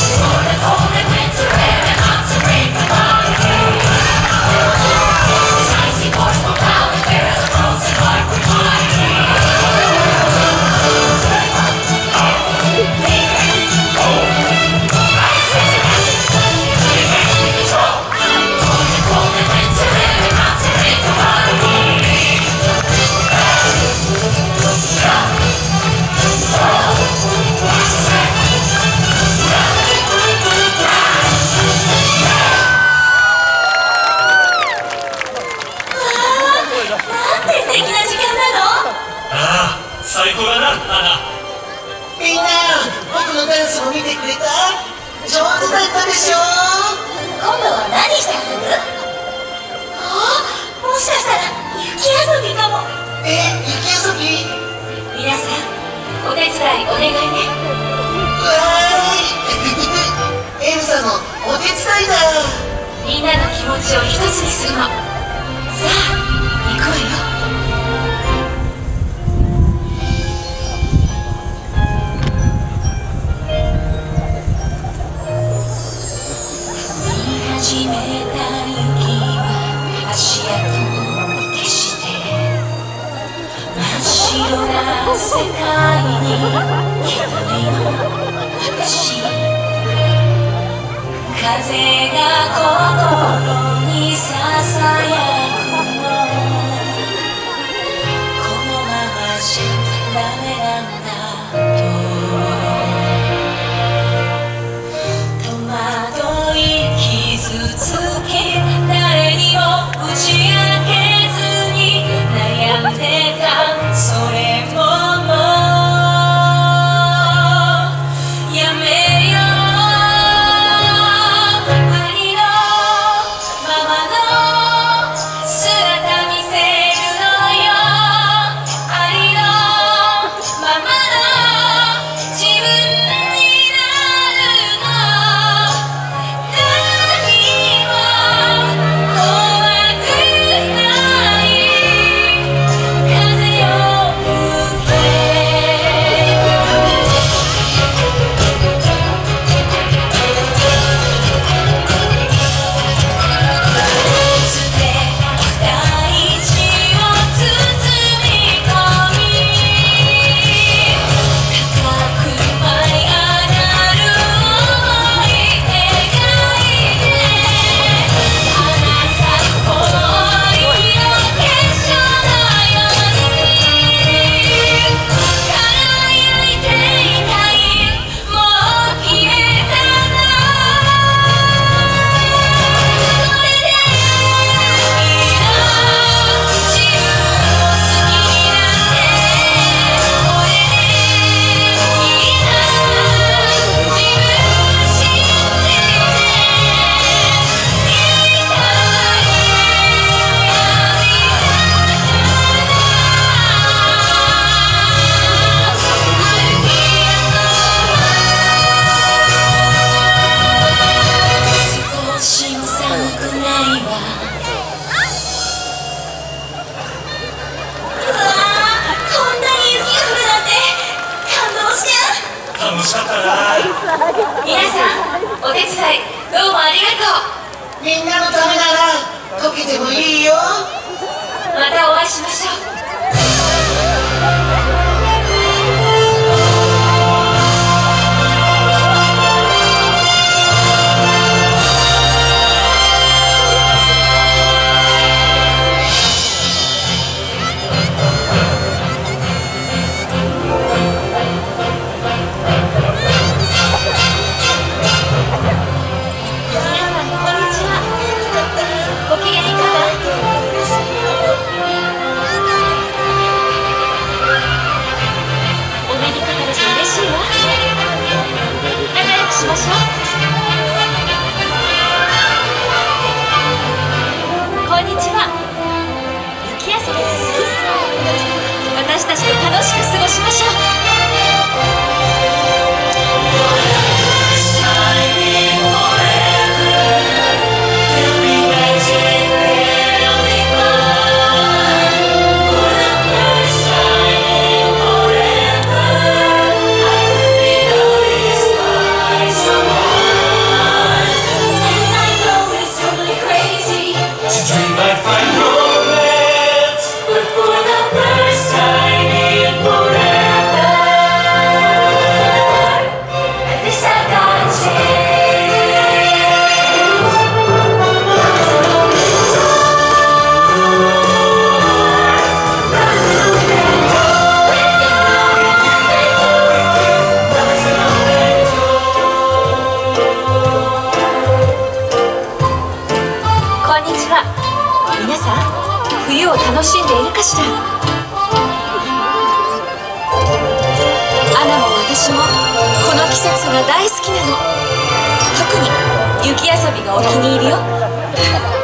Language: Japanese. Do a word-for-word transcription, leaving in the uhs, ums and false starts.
最高だな、アナ。 みんな、僕のダンスを見てくれた？上手だったでしょ？ 今度は何して遊ぶ？ああ、もしかしたら雪遊びかも。 え、雪遊び？ 皆さん、お手伝いお願いね。 わーいエルサのお手伝いだ。 みんなの気持ちを一つにするの。さあ、行こうよ。始めた雪は足跡を消して真っ白な世界に一人の私、風が心にささやくの、このままじゃダメなんだと戸惑い傷つき、誰にも打ち明けずに悩んでたそれももうやめよう。ありのままの姿見せるのよ。ありのままの自分になるの。皆さん、お手伝いどうもありがとう。 みんなのためなら溶けてもいいよ。 またお会いしましょう。ご機嫌いかが？ を楽しんでいるかしら。アナも私もこの季節が大好きなの。特に雪遊びがお気に入りよ。